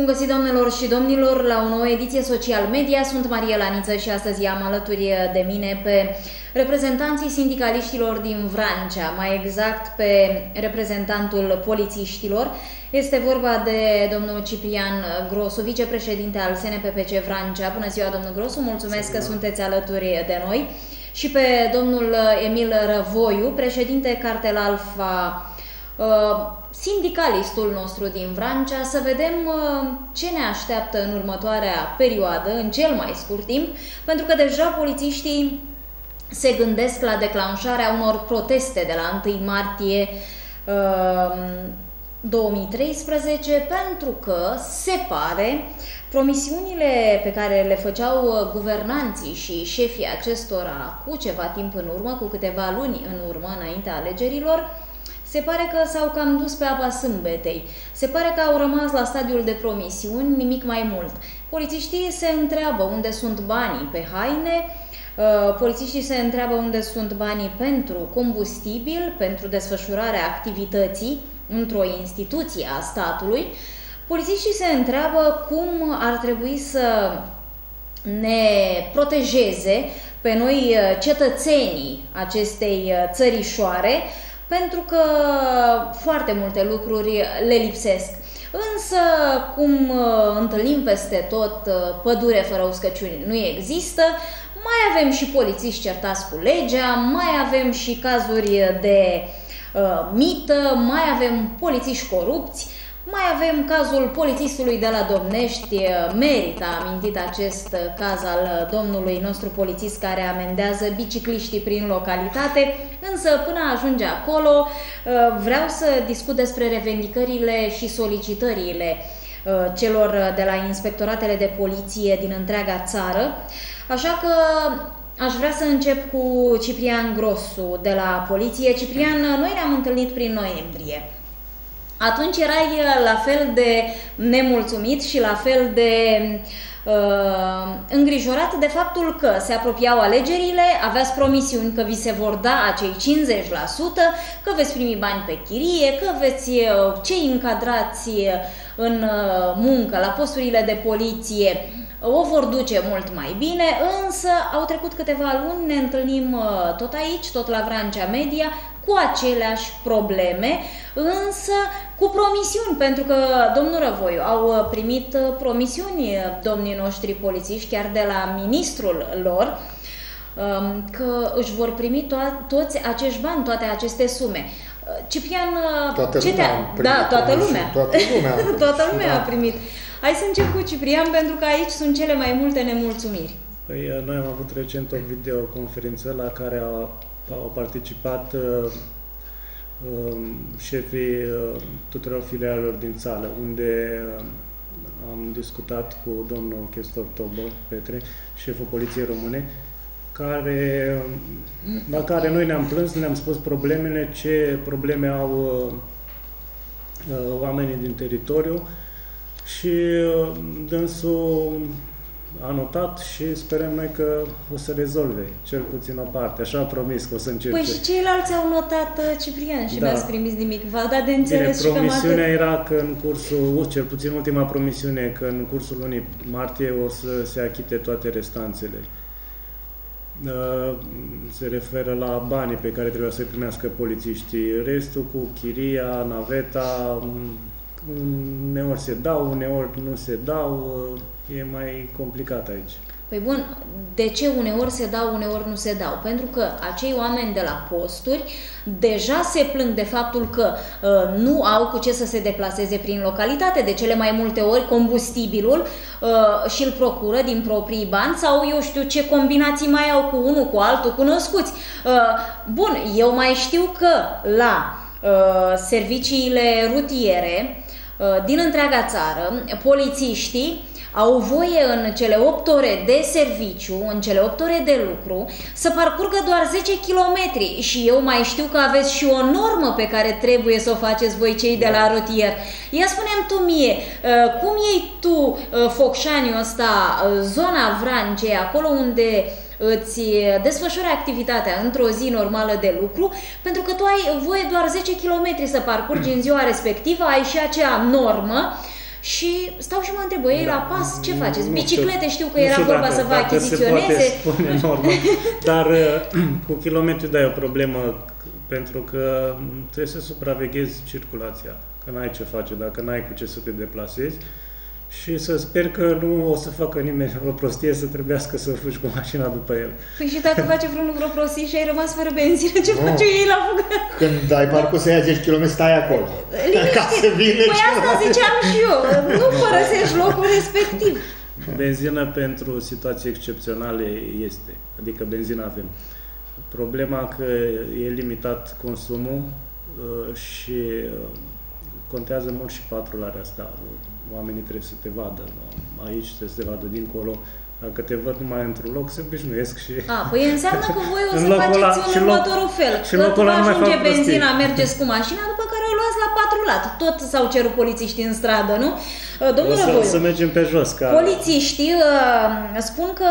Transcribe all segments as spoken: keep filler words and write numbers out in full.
Bun găsit, domnilor și domnilor, la o nouă ediție Social Media. Sunt Maria Laniță și astăzi am alături de mine pe reprezentanții sindicaliștilor din Vrancea, mai exact pe reprezentantul polițiștilor. Este vorba de domnul Ciprian Grosu, vicepreședinte al S N P P C Vrancea. Bună ziua, domnul Grosu, mulțumesc că sunteți alături de noi. Și pe domnul Emil Răvoiu, președinte Cartel Alfa, sindicalistul nostru din Vrancea, să vedem ce ne așteaptă în următoarea perioadă, în cel mai scurt timp, pentru că deja polițiștii se gândesc la declanșarea unor proteste de la întâi martie două mii treisprezece, pentru că se pare promisiunile pe care le făceau guvernanții și șefii acestora cu ceva timp în urmă, cu câteva luni în urmă, înaintea alegerilor, se pare că s-au cam dus pe apa sâmbetei. Se pare că au rămas la stadiul de promisiuni, nimic mai mult. Polițiștii se întreabă unde sunt banii pe haine, polițiștii se întreabă unde sunt banii pentru combustibil, pentru desfășurarea activității într-o instituție a statului. Polițiștii se întreabă cum ar trebui să ne protejeze pe noi, cetățenii acestei țărișoare, pentru că foarte multe lucruri le lipsesc. Însă, cum întâlnim peste tot, pădure fără uscăciuni nu există, mai avem și polițiști certați cu legea, mai avem și cazuri de uh, mită, mai avem polițiști corupți, mai avem cazul polițistului de la Domnești. Merită amintit acest caz al domnului nostru polițist care amendează bicicliștii prin localitate, însă până ajunge acolo vreau să discut despre revendicările și solicitările celor de la inspectoratele de poliție din întreaga țară, așa că aș vrea să încep cu Ciprian Grosu de la poliție. Ciprian, noi ne-am întâlnit prin noiembrie. Atunci erai la fel de nemulțumit și la fel de uh, îngrijorat de faptul că se apropiau alegerile, aveați promisiuni că vi se vor da acei cincizeci la sută, că veți primi bani pe chirie, că veți, cei încadrați în muncă la posturile de poliție o vor duce mult mai bine, însă au trecut câteva luni, ne întâlnim tot aici, tot la Vrancea Media, cu aceleași probleme, însă cu promisiuni, pentru că, domnul Răvoiu, au primit promisiuni domnii noștri polițiști, chiar de la ministrul lor, că își vor primi to- toți acești bani, toate aceste sume. Ciprian, toată ce lumea te-a... Da, toată lumea. Toată lumea, toată lumea da. a primit. Hai să încep cu Ciprian, pentru că aici sunt cele mai multe nemulțumiri. Păi, noi am avut recent o videoconferință la care au, au participat uh, uh, șefii uh, tuturor filialelor din țară, unde uh, am discutat cu domnul Chestor Tobă Petre, șeful Poliției Române, care, la care noi ne-am plâns, ne-am spus problemele, ce probleme au uh, uh, oamenii din teritoriu, și uh, dânsul a notat și sperăm noi că o să rezolve, cel puțin o parte. Așa a promis că o să încerce. Păi și ceilalți au notat, Ciprian, și da. n-ați primit nimic. V-au dat de înțeles. Bine, și promisiunea că era că în cursul, cel puțin ultima promisiune, că în cursul lunii martie o să se achite toate restanțele. Se referă la banii pe care trebuia să-i primească polițiștii. Restul cu chiria, naveta, uneori se dau, uneori nu se dau, e mai complicat aici. Păi bun, de ce uneori se dau, uneori nu se dau? Pentru că acei oameni de la posturi deja se plâng de faptul că uh, nu au cu ce să se deplaseze prin localitate, de cele mai multe ori combustibilul uh, și îl procură din proprii bani sau eu știu ce combinații mai au cu unul, cu altul, cunoscuți. Uh, bun, eu mai știu că la uh, serviciile rutiere uh, din întreaga țară, polițiștii au voie în cele opt ore de serviciu, în cele opt ore de lucru, să parcurgă doar zece kilometri. Și eu mai știu că aveți și o normă pe care trebuie să o faceți voi cei de la rutier. Ia spune-mi tu mie, cum iei tu Focșaniul ăsta, zona Vrancei, acolo unde îți desfășori activitatea într-o zi normală de lucru, pentru că tu ai voie doar zece kilometri să parcurgi în ziua respectivă, ai și acea normă. și stau și mă întreb, ei da, la pas ce faceți? Nu Biciclete știu, știu că era vorba dacă, să vă achiziționeze. Se poate spune normal, dar cu kilometri da, e o problemă pentru că trebuie să supraveghezi circulația, că n-ai ce face, dacă n-ai cu ce să te deplasezi. Și să sper că nu o să facă nimeni vreo prostie să trebuiască să fugi cu mașina după el. Păi și dacă face vreunul vreo prostie și ai rămas fără benzină, ce no. face ei la fugă? Când ai parcurs să ia zece kilometri, stai acolo. Liniștit. Ca să vină păi asta ziceam și eu, nu părăsești locul respectiv. Benzină pentru situații excepționale este, adică benzină avem. Problema că e limitat consumul și contează mult și patrularea asta. Oamenii trebuie să te vadă aici, trebuie să te vadă dincolo. Dacă te văd numai într-un loc, se obișnuiesc și... A, păi înseamnă că voi o să faceți în următorul fel. Și că locul vă ăla ajunge benzina, mergeți cu mașina, după care o luați la patrulat. Tot s-au cerut polițiștii în stradă, nu? Domnul o să, Răvoiu, să mergem pe jos. Ca... polițiștii uh, spun că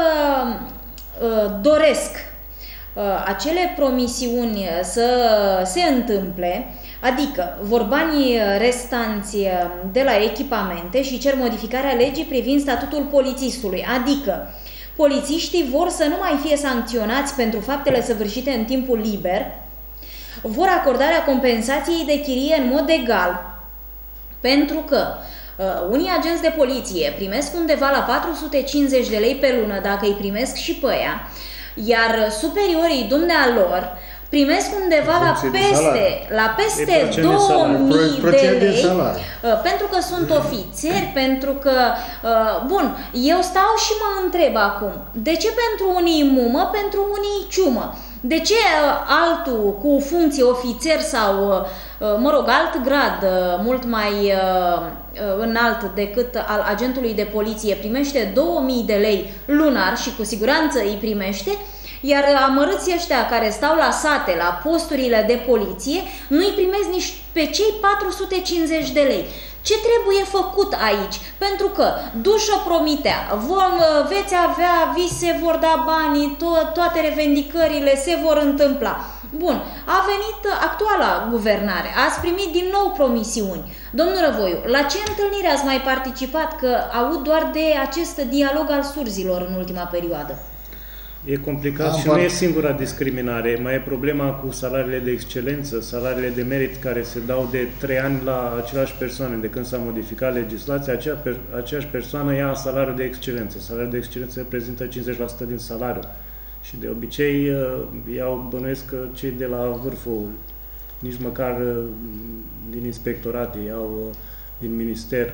uh, doresc uh, acele promisiuni să se întâmple. Adică vor banii restanți de la echipamente și cer modificarea legii privind statutul polițistului. Adică polițiștii vor să nu mai fie sancționați pentru faptele săvârșite în timpul liber, vor acordarea compensației de chirie în mod egal, pentru că uh, unii agenți de poliție primesc undeva la patru sute cincizeci de lei pe lună dacă îi primesc și pe ea, iar superiorii dumnealor primesc undeva la peste, la peste două mii de lei, pentru că sunt ofițeri, pentru că, bun, eu stau și mă întreb acum, de ce pentru unii mumă, pentru unii ciumă? De ce altul cu funcție ofițer sau, mă rog, alt grad mult mai înalt decât al agentului de poliție primește două mii de lei lunar și cu siguranță îi primește, iar amărâții ăștia care stau la sate, la posturile de poliție, nu-i primesc nici pe cei patru sute cincizeci de lei. Ce trebuie făcut aici? Pentru că dușă promitea, vom, veți avea vise, vor da banii, to- toate revendicările se vor întâmpla. Bun, a venit actuala guvernare, ați primit din nou promisiuni. Domnul Răvoiu, la ce întâlnire ați mai participat? Că aud doar de acest dialog al surzilor în ultima perioadă. E complicat Am și part... nu e singura discriminare. Mai e problema cu salariile de excelență, salariile de merit care se dau de trei ani la aceleași persoane. De când s-a modificat legislația, acea per, aceeași persoană ia salariul de excelență. Salariul de excelență reprezintă cincizeci la sută din salariu. Și de obicei iau, bănuiesc că cei de la vârful, nici măcar din inspectorate, iau din minister.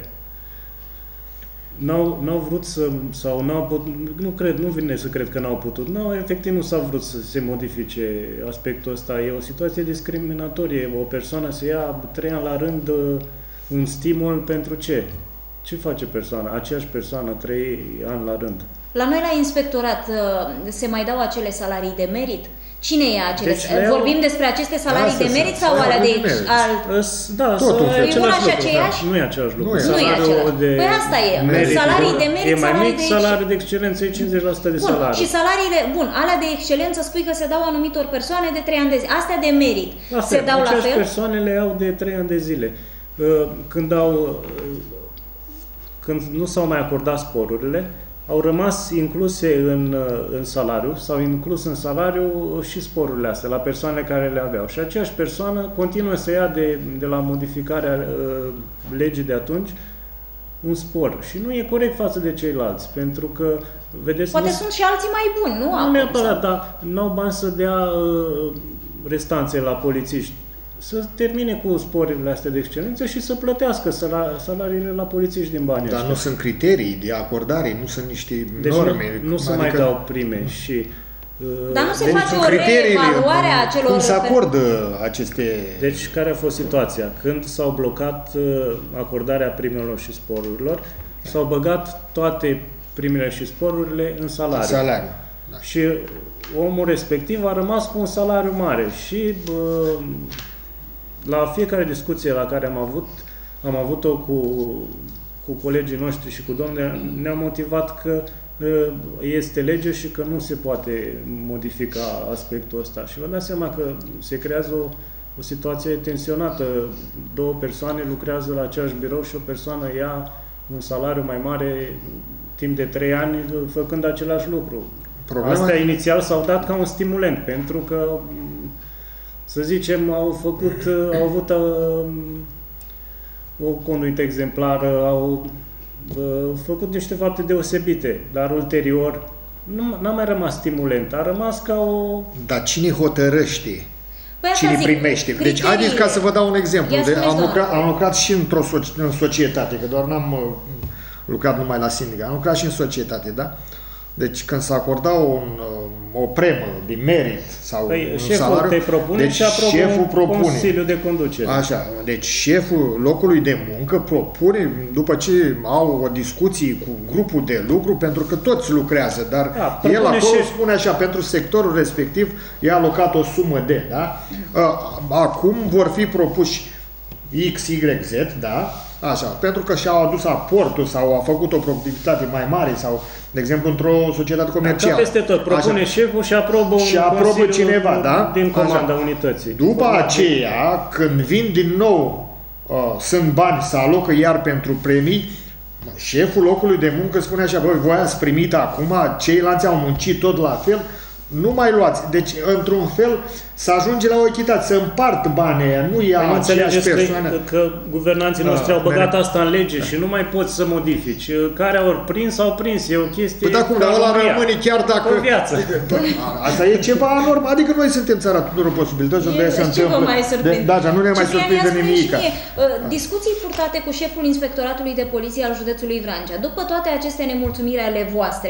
N-au, n-au vrut să, sau n-au putut, nu cred, nu vine să cred că n-au putut, n-au, efectiv nu s-a vrut să se modifice aspectul ăsta. E o situație discriminatorie, o persoană să ia trei ani la rând un stimul pentru ce? Ce face persoana? Aceeași persoană, trei ani la rând. La noi la inspectorat se mai dau acele salarii de merit? Cine e acele? Deci, Vorbim despre aceste salarii de merit sau alea de... Al... Da, totul. E una și aceeași? Nu e același lucru. Nu e, nu e același. De păi asta e. Merit, salarii de merit, e mai salarii mic, de... salariul de excelență e cincizeci la sută de bun, salariu. și salariile, bun, alea de excelență spui că se dau anumitor persoane de trei ani de zi. Astea de merit asta se e, dau la fel? persoane le au de trei ani de zile. Când au... Când nu s-au mai acordat sporurile, au rămas incluse în, în salariu, s-au inclus în salariu și sporurile astea la persoanele care le aveau. Și aceeași persoană continuă să ia de, de la modificarea uh, legii de atunci un spor. Și nu e corect față de ceilalți, pentru că, vedeți... Poate nu, sunt și alții mai buni, nu? Nu neapărat, dar n-au bani să dea uh, restanțe la polițiști. Să termine cu sporurile astea de excelență și să plătească salariile la polițiști din banii Dar ăștia. nu sunt criterii de acordare, nu sunt niște deci norme. Nu, nu se adică... mai dau prime și... Dar nu se deci face o reevaluare a celor... Cum se acordă aceste... Deci care a fost situația? Când s-au blocat acordarea primelor și sporurilor, s-au băgat toate primele și sporurile în salariu. În salariu. Da. Și omul respectiv a rămas cu un salariu mare și... La fiecare discuție la care am avut, am avut-o cu, cu colegii noștri și cu domnule, ne-a motivat că este lege și că nu se poate modifica aspectul ăsta. Și vă dați seama că se creează o, o situație tensionată. Două persoane lucrează la aceeași birou și o persoană ia un salariu mai mare timp de trei ani făcând același lucru. Problema... Astea inițial s-au dat ca un stimulent, pentru că, să zicem, au făcut, au avut o conduită exemplară, au făcut niște fapte deosebite, dar ulterior nu n-a mai rămas stimulent, a rămas ca o... Dar cine hotărăște? Păi Cine primește? Criteriile. Deci, haideți ca să vă dau un exemplu. De, am, lucrat, am lucrat și într-o în societate, că doar n-am uh, lucrat numai la sindicat, am lucrat și în societate, da? Deci când se acorda un, uh, o premă de merit sau păi, un șeful salariu, te propune deci și aprobă șeful un propune. Consiliu de conducere. Așa, deci șeful locului de muncă propune, după ce au o discuție cu grupul de lucru, pentru că toți lucrează, dar da, el acolo șef... spune așa, pentru sectorul respectiv e alocat o sumă de, da? Acum vor fi propuși X, Y, Z, da? Așa, pentru că și-au adus aportul sau au făcut o productivitate mai mare sau, de exemplu, într-o societate comercială. Da, peste tot, propune așa. Șeful și aprobă și un aprobă cineva, da? Din comanda așa. Unității. După Format aceea, când vin din nou, uh, sunt bani, se alocă iar pentru premii, șeful locului de muncă spune așa, băi, voi ați primit acum, ceilalți au muncit tot la fel, nu mai luați. Deci, într-un fel, să ajunge la o echitate, să împart banii aia, nu ia păi aceeași persoană. Că, că guvernanții noștri au băgat asta în lege și nu mai poți să modifici. Care au prins, au prins. E o chestie... Păi da, cum, dar ăla rămâne chiar dacă... O viață. Asta e ceva anormal. Adică noi suntem țara tuturor posibilităților de a se întâmplă. Mai de, da, dar nu ne mai surprinde nimic. Discuții purtate cu șeful Inspectoratului de Poliție al județului Vrancea. După toate aceste nemulțumiri ale voastre,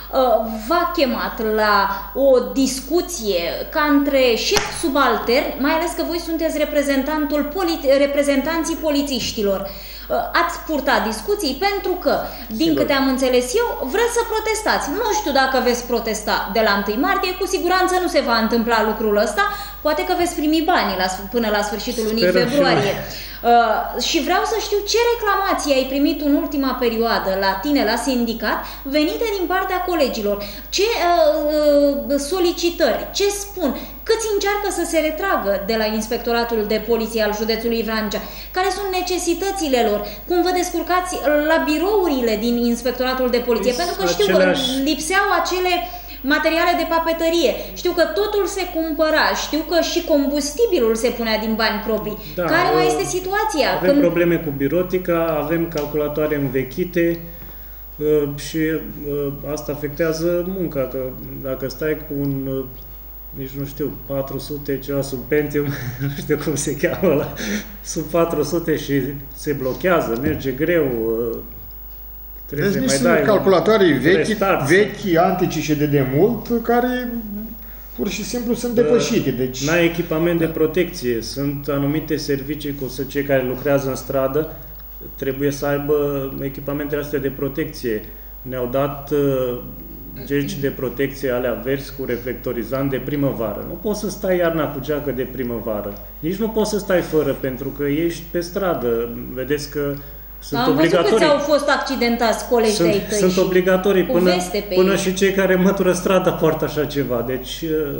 v-a chemat la o discuție ca între șefi subalterni, mai ales că voi sunteți reprezentantul politi- reprezentanții polițiștilor. Ați purtat discuții pentru că, din Sigur. câte am înțeles eu, vreți să protestați. Nu știu dacă veți protesta de la întâi martie, cu siguranță nu se va întâmpla lucrul ăsta, poate că veți primi banii la, până la sfârșitul lunii februarie. Uh, și vreau să știu ce reclamații ai primit în ultima perioadă la tine, la sindicat, venite din partea colegilor. Ce uh, uh, solicitări, ce spun, câți încearcă să se retragă de la Inspectoratul de Poliție al județului Vrancea, care sunt necesitățile lor, cum vă descurcați la birourile din Inspectoratul de Poliție, Is, pentru că știu aceleași... că lipseau acele materiale de papetărie. Știu că totul se cumpăra, știu că și combustibilul se punea din bani proprii. Da, care mai este situația? Avem când... probleme cu birotica, avem calculatoare învechite uh, și uh, asta afectează munca. Că dacă stai cu un, uh, nici nu știu, patru sute ceva sub Pentium, nu știu cum se cheamă ăla, sub patru sute și se blochează, merge greu, uh, deci nici sunt calculatorii vechi, vechi, antici și de demult, care pur și simplu sunt depășite. Deci... N-ai echipament de protecție. Sunt anumite servicii, cu cei care lucrează în stradă, trebuie să aibă echipamentele astea de protecție. Ne-au dat uh, geci de protecție alea verzi cu reflectorizant de primăvară. Nu poți să stai iarna cu geacă de primăvară. Nici nu poți să stai fără, pentru că ești pe stradă. Vedeți că sunt Am obligatorii. văzut că ți-au fost accidentați colegi sunt, de-ai tăi. Sunt obligatorii până, până și cei care mătură strada poartă așa ceva. Deci...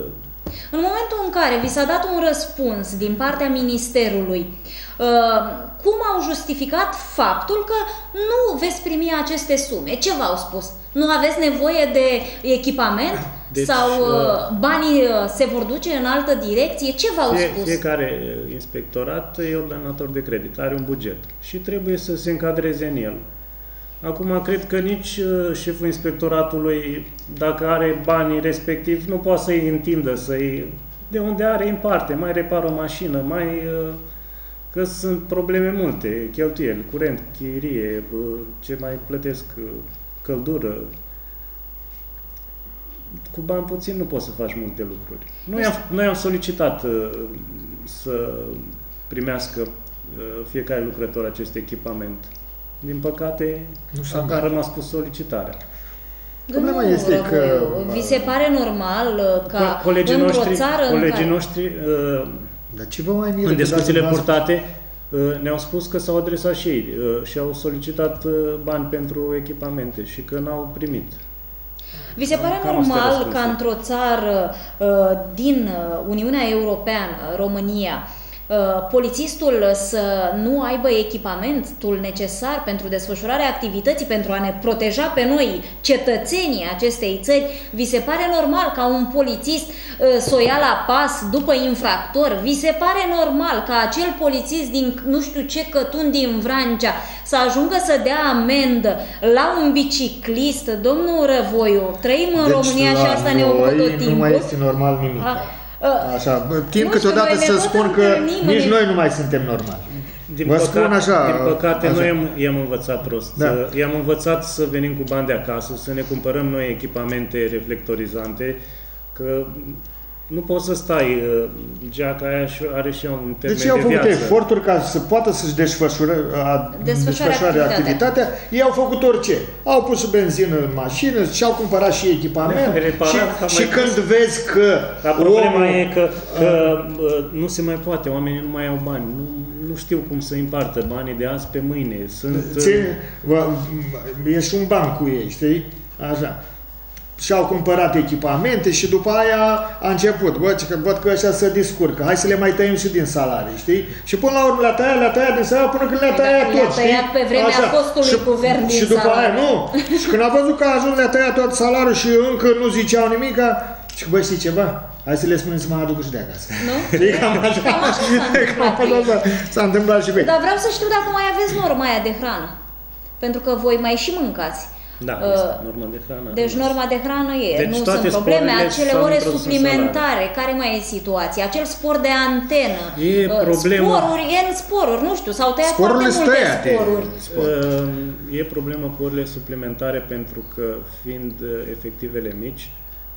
În momentul în care vi s-a dat un răspuns din partea Ministerului, cum au justificat faptul că nu veți primi aceste sume? Ce v-au spus? Nu aveți nevoie de echipament? Deci, sau banii se vor duce în altă direcție? Ce v-au fie, spus? Fiecare inspectorat e ordonator de credit, are un buget și trebuie să se încadreze în el. Acum, cred că nici șeful inspectoratului, dacă are banii respectiv, nu poate să-i întindă, să-i... De unde are, în parte, mai repară o mașină, mai... Că sunt probleme multe, cheltuieli, curent, chirie, ce mai plătesc, căldură. Cu bani puțin nu poți să faci multe lucruri. Noi am, noi am solicitat uh, să primească uh, fiecare lucrător acest echipament. Din păcate, nu a, a rămas cu solicitarea. Problema este că... Vi se pare normal ca colegii într-o noștri, țară colegii în care... noștri uh, Dar ce vă mai miră în discuțiile purtate uh, ne-au spus că s-au adresat și ei uh, și au solicitat uh, bani pentru echipamente și că n-au primit. Vi se pare Cam normal ca într-o țară uh, din Uniunea Europeană, România, polițistul să nu aibă echipamentul necesar pentru desfășurarea activității, pentru a ne proteja pe noi, cetățenii acestei țări, vi se pare normal ca un polițist să o ia la pas după infractor? Vi se pare normal ca acel polițist din nu știu ce cătun din Vrancea să ajungă să dea amendă la un biciclist? Domnul Răvoiu, trăim în deci România și asta ne ocupă tot timpul. Nu mai este normal nimic. A, Așa, timp câteodată știu, să spun că nici noi nu mai suntem normali. Din, Vă păcate, spun așa, din păcate, așa. noi i-am învățat prost. Da. I-am învățat să venim cu bani de acasă, să ne cumpărăm noi echipamente reflectorizante, că nu poți să stai, geaca aia are și un termen deci de viață. Deci ei au făcut eforturi ca să poată să-și desfășoare, desfășoare activitatea. activitatea. Ei au făcut orice. Au pus benzină în mașină și-au cumpărat și echipament. Reparat, și și când pus. vezi că Dar problema omul, e că, că nu se mai poate, oamenii nu mai au bani. Nu, nu știu cum să împartă banii de azi pe mâine. Sunt, Ține, e și un ban cu ei, știi? Așa. Și-au cumpărat echipamente și după aia a început, bă, că văd că ăștia se descurcă, hai să le mai tăiem și din salarii, știi? Și până la urmă le-a tăiat, le-a tăiat din salarii până când le-a tăiat tot, știi? Le-a tăiat pe vremea Așa. fostului și, guvern din Și după salarii. aia, nu, și când a văzut că a ajuns, le-a tăiat tot salariul și încă nu ziceau nimic, și bă, știi ceva? Hai să le spunem să mă aducă și de acasă. Nu? Știi? Cam așa, Cam așa s-a întâmplat. S-a întâmplat și pe Dar vreau să știu dacă mai aveți norma aia de hrană. Pentru că voi mai și mâncați. Da, este norma de hrană. Deci norma de hrană e, deci nu sunt probleme, acele ore suplimentare, care mai e situația? Acel spor de antenă, e problemă. sporuri, e în sporuri, nu știu, s-au tăiat foarte multe sporuri. E problemă cu orele suplimentare pentru că, fiind efectivele mici,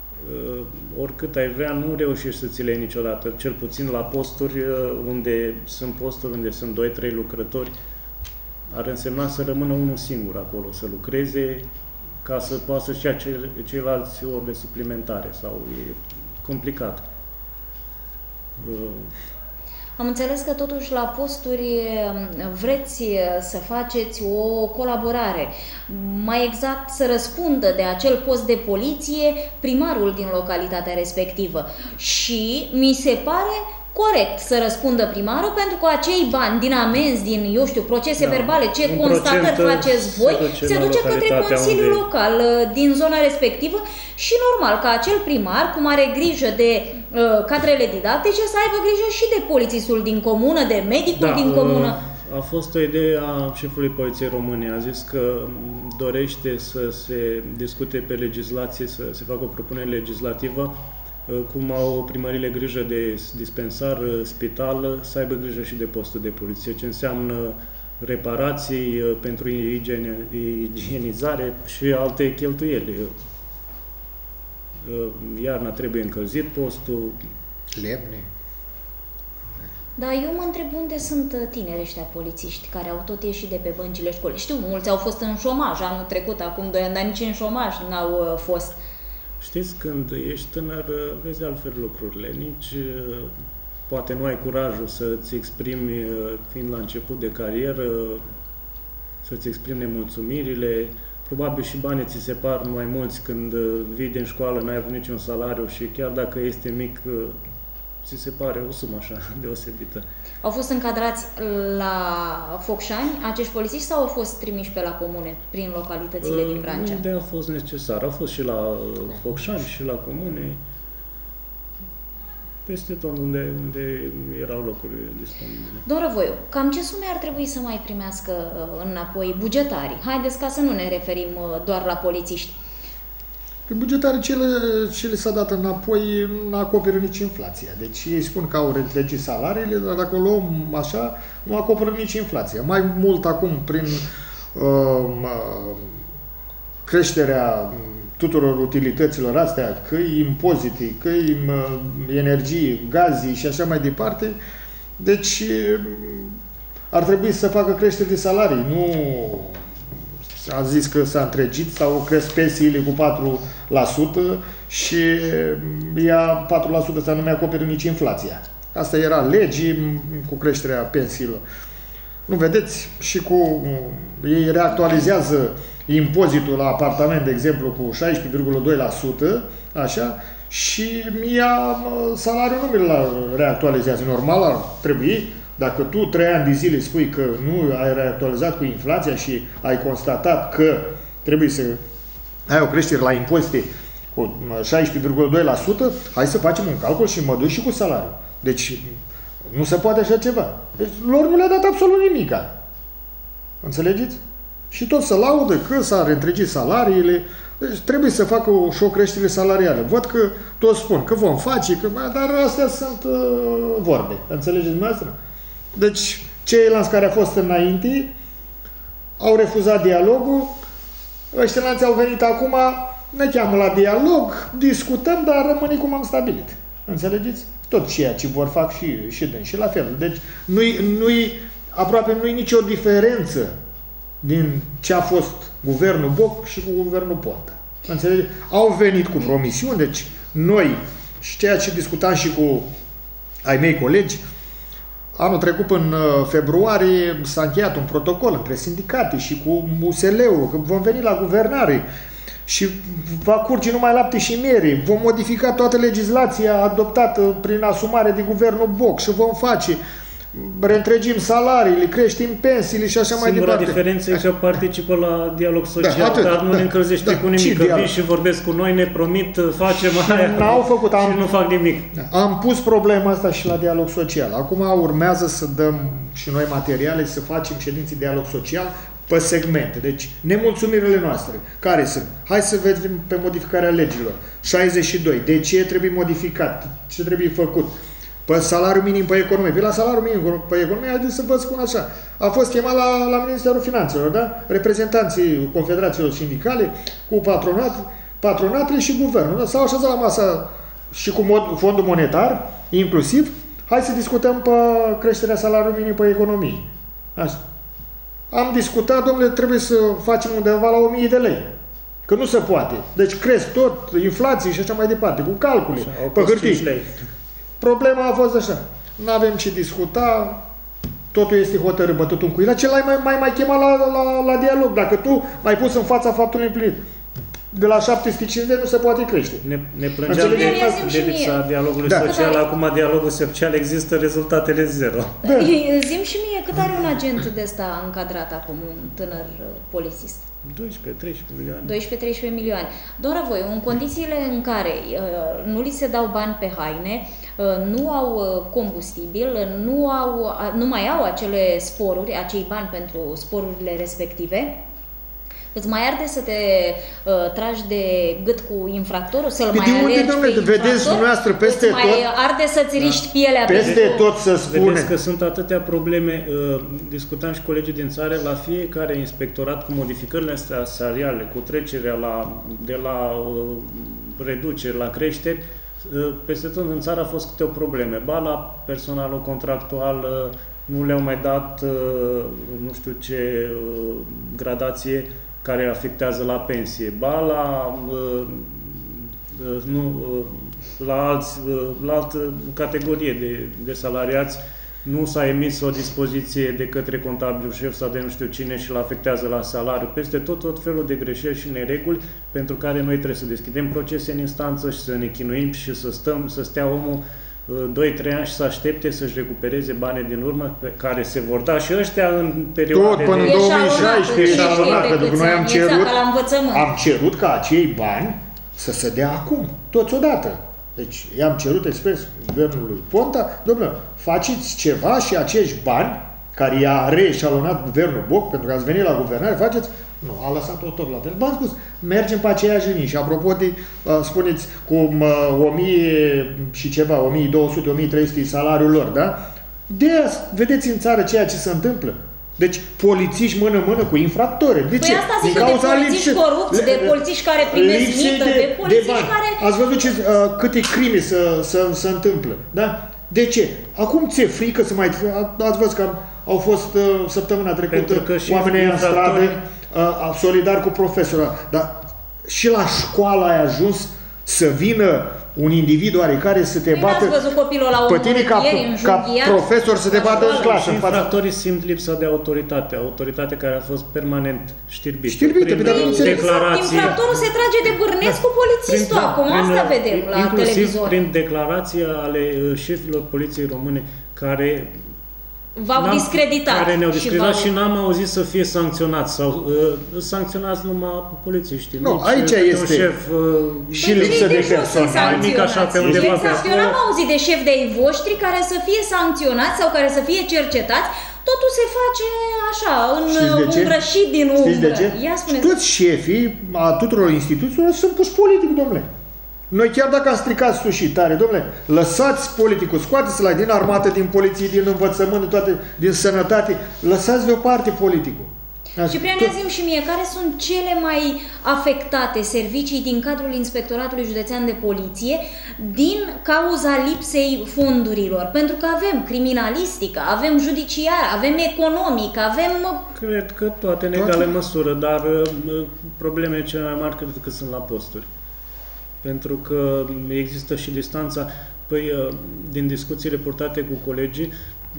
oricât ai vrea, nu reușești să ți le iei niciodată, cel puțin la posturi unde sunt posturi unde sunt doi trei lucrători. Ar însemna să rămână unul singur acolo, să lucreze ca să poată să-și ia ceilalți ore suplimentare sau e complicat. Am înțeles că totuși la posturi vreți să faceți o colaborare. Mai exact să răspundă de acel post de poliție primarul din localitatea respectivă. Și mi se pare corect să răspundă primarul, pentru că acei bani din amenzi, din, eu știu, procese da, verbale, ce constatări faceți voi, se duce, se duce către Consiliul unde... Local din zona respectivă și normal că acel primar, cum are grijă de uh, cadrele didactice, să aibă grijă și de polițistul din comună, de medicul da, din comună. A fost o idee a șefului Poliției Române, a zis că dorește să se discute pe legislație, să se facă o propunere legislativă cum au primările grijă de dispensar, spital, să aibă grijă și de postul de poliție, ce înseamnă reparații pentru igiene, igienizare și alte cheltuieli. Iarna trebuie încălzit postul. Lemne. Da, eu mă întreb unde sunt tineri ăștia polițiști care au tot ieșit de pe băncile școlii. Știu, mulți au fost în șomaj anul trecut, acum doi ani, dar nici în șomaj n-au fost. Știți, când ești tânăr, vezi altfel lucrurile. Nici poate nu ai curajul să-ți exprimi, fiind la început de carieră, să-ți exprimi nemulțumirile. Probabil și banii ți se par mai mulți când vii din școală, n-ai avut niciun salariu și chiar dacă este mic, ți se pare o sumă așa deosebită. Au fost încadrați la Focșani acești polițiști sau au fost trimiși pe la comune, prin localitățile din Vrancea? Unde a fost necesar. Au fost și la Focșani și la comune, peste tot unde, unde erau locuri disponibile. Domnul Răvoiu, cam ce sume ar trebui să mai primească înapoi bugetarii? Haideți ca să nu ne referim doar la polițiști. Pe bugetarii ce le, ce le s-a dat înapoi nu acoperă nici inflația. Deci ei spun că au întregit salariile, dar dacă o luăm așa, nu acoperă nici inflația. Mai mult acum, prin uh, creșterea tuturor utilităților astea, că-i impozite, că-i uh, energie, gazii și așa mai departe, deci uh, ar trebui să facă creșteri de salarii, nu... A zis că s-a întregit sau cresc pensiile cu patru la sută și ea patru la sută să nu mai acoperă nici inflația. Asta era legii cu creșterea pensiilor. Nu vedeți? Și cu ei reactualizează impozitul la apartament, de exemplu, cu șaisprezece virgulă doi la sută, așa, și mie salariul nu mi-l reactualizează. Normal ar trebui, dacă tu trei ani de zile spui că nu ai reactualizat cu inflația și ai constatat că trebuie să ai o creștere la impozite cu șaisprezece virgulă doi la sută, hai să facem un calcul și mă duc și cu salariul. Deci nu se poate așa ceva. Deci lor nu le-a dat absolut nimica. Înțelegeți? Și tot se laudă că s-a reîntregit salariile. Deci trebuie să facă o, și o creștere salarială. Văd că toți spun că vom face, că, dar astea sunt uh, vorbe. Înțelegeți dumneavoastră? Deci ceilalți care au fost înainte au refuzat dialogul. Ăștia au venit acum, ne cheamă la dialog, discutăm, dar rămâne cum am stabilit. Înțelegeți? Tot ceea ce vor fac și, și dâns. Și la fel. Deci nu-i, nu-i, aproape nu-i nicio diferență din ce a fost guvernul Boc și cu guvernul Ponta. Înțelegeți? Au venit cu promisiuni, deci noi, și ceea ce discutam și cu ai mei colegi, anul trecut, în februarie, s-a încheiat un protocol între sindicate și cu U S L-ul, că vom veni la guvernare și va curge numai lapte și miere. Vom modifica toată legislația adoptată prin asumare de guvernul Boc și vom face, reîntregim salariile, creștem pensiile și așa mai departe. Singura diferență e că participă la dialog social, da, dar nu da, ne încălzește da, cu nimic. Că vin și vorbesc cu noi, ne promit, facem aia n-au făcut, am, și nu fac nimic. Am pus problema asta și la dialog social. Acum urmează să dăm și noi materiale, să facem ședințe de dialog social pe segmente. Deci, nemulțumirile noastre, care sunt? Hai să vedem pe modificarea legilor. șaizeci și doi. De ce trebuie modificat? Ce trebuie făcut? Pe salariul minim pe economie. Pe la salariul minim pe economie, haideți să vă spun așa. A fost chemat la, la Ministerul Finanțelor, da? Reprezentanții confederațiilor sindicale cu patronat, patronatele și guvernul. Da? S-au așezat la masa și cu mod, fondul monetar, inclusiv, hai să discutăm pe creșterea salariului minim pe economie. Așa. Am discutat, domnule, trebuie să facem undeva la o mie de lei. Că nu se poate. Deci cresc tot, inflații și așa mai departe, cu calcule, pe hârtii. Problema a fost așa. Nu avem ce discuta, totul este hotărât, bătut în cuie. Ce l-ai mai, mai, mai chemat la, la, la dialog? Dacă tu m-ai pus în fața faptului împlinit, de la șapte sute cincizeci nu se poate crește. Ne, ne plângeam de, de lipsa dialogului da. social, da. Acum dialogul social există, rezultatele zero. Da. Zi-mi și mie, cât are un agent de ăsta încadrat acum, un tânăr polițist? doisprezece treisprezece milioane. doisprezece treisprezece milioane. Doar voi, în condițiile în care uh, nu li se dau bani pe haine, uh, nu au combustibil, nu, au, nu mai au acele sporuri, acei bani pentru sporurile respective, îți mai arde să te uh, tragi de gât cu infractorul, să-l mai alergi pe infractor, vedeți dumneavoastră peste îți mai tot, arde să-ți riști da. pielea peste pentru... tot să spune. Vedeți că sunt atâtea probleme, uh, discutam și colegii din țară, la fiecare inspectorat cu modificările astea salariale, cu trecerea la, de la uh, reduceri la creșteri, uh, peste tot în țară a fost câte o probleme. Ba la personalul contractual uh, nu le-au mai dat uh, nu știu ce uh, gradație care afectează la pensie, ba la, uh, uh, nu, uh, la, alți, uh, la altă categorie de, de salariați, nu s-a emis o dispoziție de către contabilul șef sau de nu știu cine și îl afectează la salariu. Peste tot, tot felul de greșeli și nereguli pentru care noi trebuie să deschidem procese în instanță și să ne chinuim și să stăm, să stea omul doi trei ani și să aștepte să-și recupereze banii din urmă pe care se vor da și ăștia în perioada tot până în două mii șaisprezece, eșalonat, pentru că noi am cerut, exact, am cerut ca acei bani să se dea acum, toți odată. Deci i-am cerut expres guvernului Ponta, domnule, faceți ceva și acești bani care i-a reeșalonat guvernul Boc, pentru că ați venit la guvernare, faceți. Nu, a lăsat-o tot la fel. V-am spus, mergem pe aceeași linie. Și apropo de, uh, spuneți, cum uh, o mie și ceva, o mie două sute, o mie trei sute salariul lor, da? De aia vedeți în țară ceea ce se întâmplă. Deci, polițiști mână-mână cu infractori. De păi ce? asta zic, de polițiști lipse, corupți, de polițiști care primesc mită, de, de polițiști de care... Ați văzut ce, uh, câte crime se, se, se întâmplă, da? De ce? Acum ți-e frică să mai... Ați văzut că au fost uh, săptămâna trecută oamenii în stradă, uh, solidari cu profesorul, dar și la școală ai ajuns să vină un individ oarecare să te bată, n-ați văzut copilul la pe tine ca, ca profesor să te bată în clasă. Și infractorii simt lipsa de autoritate, autoritate care a fost permanent știrbită. Știrbită, prin pe declarații. Infractorul se trage de bârnesc cu polițistul prin, acum, prin, asta vedem la inclusiv televizor. prin declarații ale șefilor poliției române care v-au discreditat. Care ne-au discreditat și, și n-am auzit să fie sancționați sau uh, sancționați numai polițiștii. Nu, aici este un șef uh, și lipsă de personal. Mic așa pe undeva pe exact, eu n-am auzit de șefi de-ai voștri care să fie sancționați sau care să fie cercetați. Totul se face așa, în un rășit din umbră. Știți de ce? Ia spune. Toți șefii a tuturor instituțiilor sunt puși politic, domnule. Noi chiar dacă am stricat sus și tare, domnule, lăsați politicul, scoateți-l din armată, din poliție, din învățământ, din, toate, din sănătate, lăsați deoparte politicul. Ciprian, zi-mi și mie, care sunt cele mai afectate servicii din cadrul Inspectoratului Județean de Poliție din cauza lipsei fondurilor? Pentru că avem criminalistică, avem judiciar, avem economic, avem... Cred că toate în egală măsură, dar problemele cele mai mari cred că sunt la posturi. Pentru că există și distanța, păi, din discuțiile purtate cu colegii,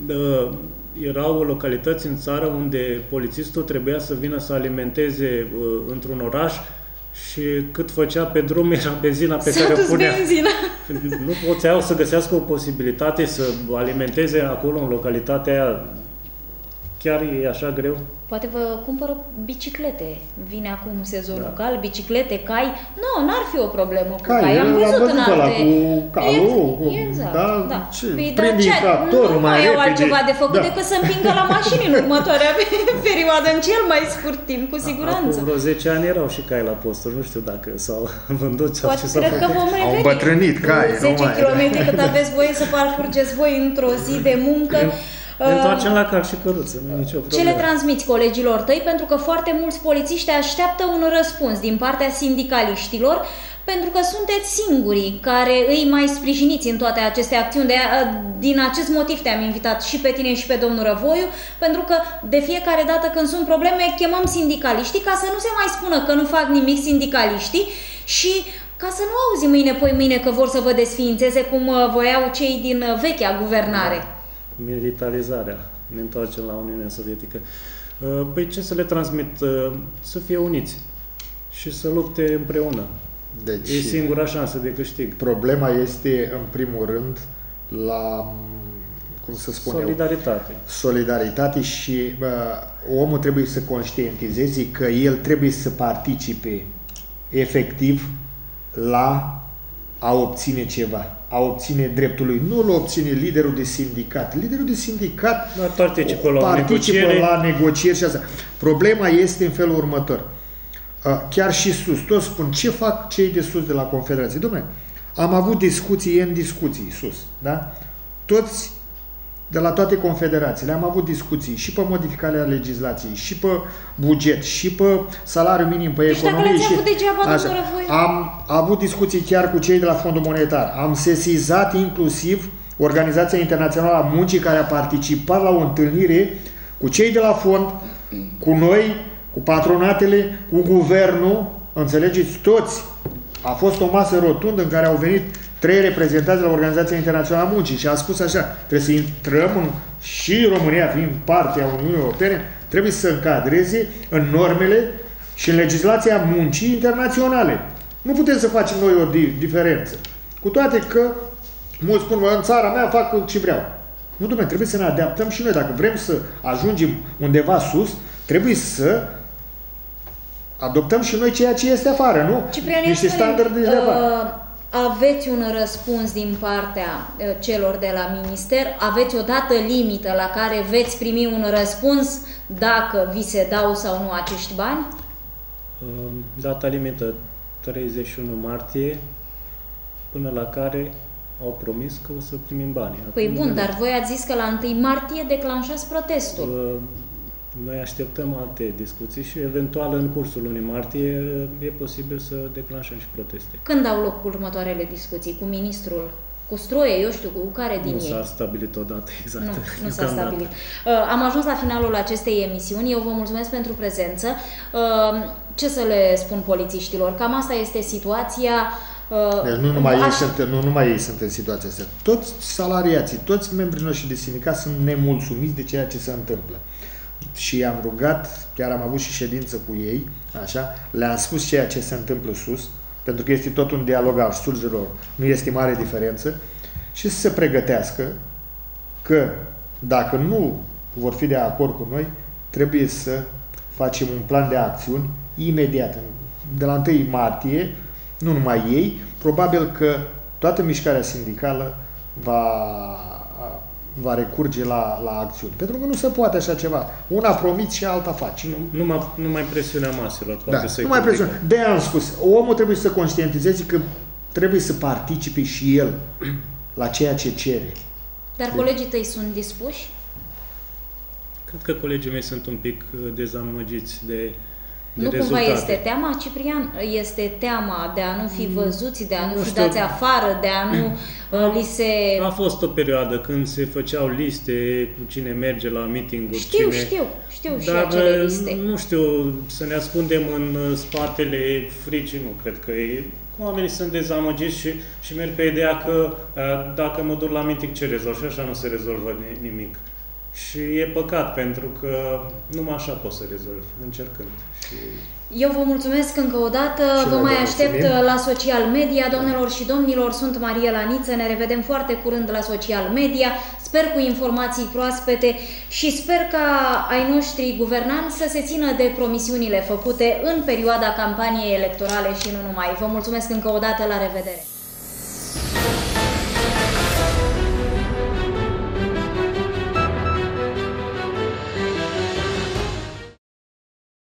erau localități în țară unde polițistul trebuia să vină să alimenteze într-un oraș și cât făcea pe drum era benzina pe care o punea. Benzina. Nu puteau să găsească o posibilitate să alimenteze acolo, în localitatea aia. Chiar e așa greu? Poate vă cumpără biciclete. Vine acum sezonul da. cal, biciclete, cai. Nu, n-ar fi o problemă cu cai. cai. Am văzut în alte... cu calul, exact, da, da. Ce? Păi, Prinde infractorul nu mai mai au repede. altceva de făcut da. decât să împingă la mașini în următoarea perioadă, în cel mai scurt timp, cu siguranță. Acum vreo zece ani erau și cai la posturi, nu știu dacă s-au vândut sau Poate ce s-au cred făcut. că vom reveni. Au îmbătrânit cai. zece kilometri cât aveți voie să parcurgeți voi într-o zi de muncă. Ne întoarcem la cal și căruță, nu e nicio problemă. Ce le transmiți colegilor tăi? Pentru că foarte mulți polițiști așteaptă un răspuns din partea sindicaliștilor, pentru că sunteți singurii care îi mai sprijiniți în toate aceste acțiuni. De, din acest motiv te-am invitat și pe tine și pe domnul Răvoiu, pentru că de fiecare dată când sunt probleme, chemăm sindicaliștii ca să nu se mai spună că nu fac nimic sindicaliștii și ca să nu auzim mâine, poi mâine că vor să vă desființeze cum voiau cei din vechea guvernare. Militarizarea. Ne întoarcem la Uniunea Sovietică. Păi ce să le transmit? Să fie uniți și să lupte împreună. Deci, e singura șansă de câștig. Problema este, în primul rând, la, cum să spun solidaritate. Eu, solidaritate și bă, omul trebuie să conștientizeze că el trebuie să participe efectiv la a obține ceva, a obține dreptul lui. Nu îl obține liderul de sindicat. Liderul de sindicat participă la, participă la negocieri și asta. Problema este în felul următor. Chiar și sus, toți spun, ce fac cei de sus de la Confederație? Dom'le, am avut discuții în discuții sus, da? Toți de la toate confederațiile am avut discuții și pe modificarea legislației, și pe buget, și pe salariu minim, pe deci economie. Deci și avut degeaba, așa. Am avut discuții chiar cu cei de la Fondul Monetar. Am sesizat inclusiv Organizația Internațională a Muncii, care a participat la o întâlnire cu cei de la fond, cu noi, cu patronatele, cu guvernul, înțelegeți, toți. A fost o masă rotundă în care au venit trei reprezentanți de la Organizația Internațională a Muncii și a spus așa, trebuie să intrăm în, și România fiind parte a Uniunii Europene, trebuie să încadreze în normele și în legislația muncii internaționale. Nu putem să facem noi o diferență. Cu toate că mulți spun, în țara mea fac ce vreau. Nu, dom'le, trebuie să ne adaptăm și noi. Dacă vrem să ajungem undeva sus, trebuie să adoptăm și noi ceea ce este afară, nu? Ciprian, niște standarde de afară. Uh, aveți un răspuns din partea uh, celor de la minister? Aveți o dată limită la care veți primi un răspuns dacă vi se dau sau nu acești bani? Uh, data limită treizeci și unu martie, până la care au promis că o să primim banii. Păi Acum bun, dar voi ați zis că la întâi martie declanșați protestul. Uh, Noi așteptăm alte discuții și eventual în cursul lunii martie e posibil să declanșăm și proteste. Când au loc următoarele discuții? Cu ministrul? Cu Stroie? Eu știu, cu care din nu ei? Nu s-a stabilit o dată exactă. Nu, nu s-a stabilit. Uh, am ajuns la finalul acestei emisiuni. Eu vă mulțumesc pentru prezență. Uh, ce să le spun polițiștilor? Cam asta este situația. Deci nu numai, ei sunt, nu numai ei sunt în situația asta. Toți salariații, toți membrii noștri de sindicat sunt nemulțumiți de ceea ce se întâmplă. Și i-am rugat, chiar am avut și ședință cu ei, așa, le-am spus ceea ce se întâmplă sus, pentru că este tot un dialog al surselor, nu este mare diferență, și să se pregătească că dacă nu vor fi de acord cu noi, trebuie să facem un plan de acțiuni imediat. De la întâi martie, nu numai ei, probabil că toată mișcarea sindicală va, va recurge la, la acțiuni. Pentru că nu se poate așa ceva. Una promit și alta face. Nu, numai, numai presiunea maselor poate da, să-i numai presiune. De aia am spus, omul trebuie să conștientizeze că trebuie să participe și el la ceea ce cere. Dar colegii tăi sunt dispuși? Cred că colegii mei sunt un pic dezamăgiți de, de nu rezultate. cumva este teama, Ciprian? Este teama de a nu fi văzuți, de a nu, nu fi dați afară, de a nu uh, li se... A fost o perioadă când se făceau liste cu cine merge la meeting-uri. Știu, cine... știu, știu și Dar, acele liste. nu știu, să ne ascundem în spatele fricii, nu cred că e... Oamenii sunt dezamăgiți și, și merg pe ideea că dacă mă duc la meeting, ce rezolv? Și așa nu se rezolvă nimic. Și e păcat, pentru că numai așa poți să rezolvi, încercând. Și... Eu vă mulțumesc încă o dată, și vă mai aștept mulțumim. La social media. Doamnelor și domnilor, sunt Mariela Niță, ne revedem foarte curând la social media, sper cu informații proaspete și sper ca ai noștri guvernanți să se țină de promisiunile făcute în perioada campaniei electorale și nu numai. Vă mulțumesc încă o dată, la revedere!